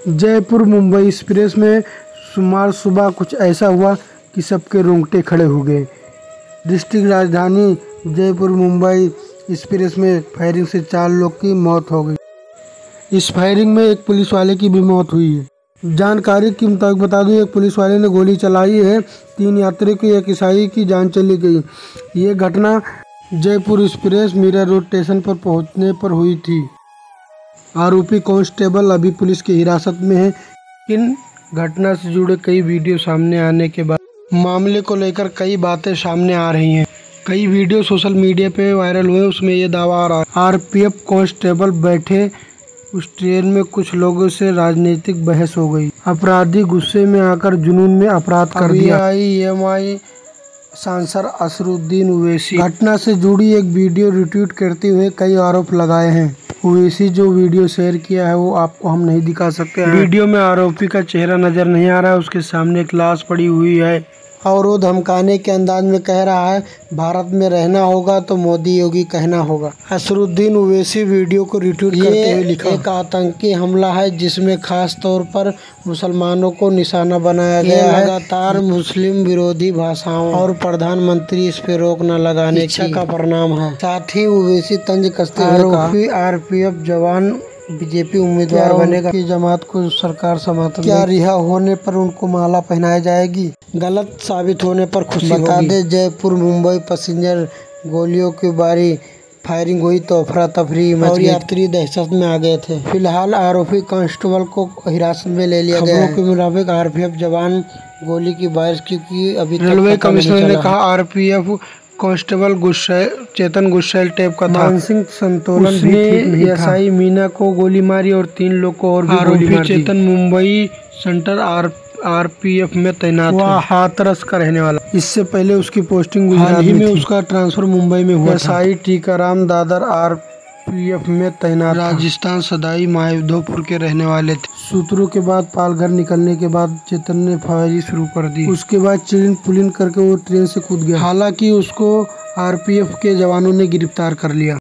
Jaipur Mumbai express में सोमवार सुबह कुछ ऐसा हुआ कि सबके रोंगटे खड़े हो गए। डिस्ट्रिक्ट राजधानी जयपुर मुंबई एक्सप्रेस में फायरिंग से 4 लोग की मौत हो गई। इस फायरिंग में एक पुलिस वाले की भी मौत हुई है। जानकारी के मुताबिक बता दूं, एक पुलिस वाले ने गोली चलाई है। 3 यात्री की, एक ईसाई की जान चली गई। ये घटना Jaipur express Mira road station पर पहुंचने पर हुई थी। आरोपी कांस्टेबल अभी पुलिस की हिरासत में है। इन घटना से जुड़े कई वीडियो सामने आने के बाद मामले को लेकर कई बातें सामने आ रही हैं। कई वीडियो सोशल मीडिया पे वायरल हुए, उसमें ये दावा आ रहा है आरपीएफ कांस्टेबल बैठे उस ट्रेन में कुछ लोगों से राजनीतिक बहस हो गई। अपराधी गुस्से में आकर जुनून में अपराध कर दिया। एएमआई सांसद असरुद्दीन ओवैसी घटना से जुड़ी एक वीडियो रिट्वीट करते हुए कई आरोप लगाए हैं। ओवैसी जो वीडियो शेयर किया है वो आपको हम नहीं दिखा सकते हैं। वीडियो में आरोपी का चेहरा नजर नहीं आ रहा है, उसके सामने एक लाश पड़ी हुई है और वो धमकाने के अंदाज में कह रहा है भारत में रहना होगा तो मोदी योगी कहना होगा। असरुद्दीन ओवैसी वीडियो को रिट्वीट करते हुए लिखा, एक आतंकी हमला है जिसमें खास तौर पर मुसलमानों को निशाना बनाया गया है। लगातार मुस्लिम विरोधी भाषाओं और प्रधानमंत्री इस पे रोक न लगाने इच्छा का परिणाम है। साथ ही ओवैसी तंज कसते हुए आरपीएफ जवान बीजेपी उम्मीदवार बनेगा की जमात को सरकार समर्थन क्या रिहा होने पर उनको माला पहनाई जाएगी, गलत साबित होने पर खुशी होगी। बता दे जयपुर मुंबई पैसेंजर गोलियों की बारी फायरिंग हुई तो अफरा तफरी और यात्री दहशत में आ गए थे। फिलहाल आरोपी कांस्टेबल को हिरासत में ले लिया गया है। खबरों के मुताबिक आरपीएफ जवान गोली की बारिश की अभी रेलवे कमिश्नर ने कहा आरपीएफ कांस्टेबल चेतन गुस्सैल टाइप का था। मानसिक संतुलन भी ठीक नहीं था। एसआई मीना को गोली मारी और 3 लोग को और भी गोली मारी। चेतन मुंबई सेंटर आरपीएफ में तैनात है। वह हाथरस का रहने वाला। इससे पहले उसकी पोस्टिंग गुजरात में थी। उसका ट्रांसफर मुंबई में हुआ। एसआई टीकाराम दादर आरपीएफ में तैनात राजस्थान सदाई माधोपुर के रहने वाले थे। सूत्रों के बाद पालघर निकलने के बाद चेतन ने फायरिंग शुरू कर दी। उसके बाद चिलिन पुलिन करके वो ट्रेन से कूद गया। हालांकि उसको आरपीएफ के जवानों ने गिरफ्तार कर लिया।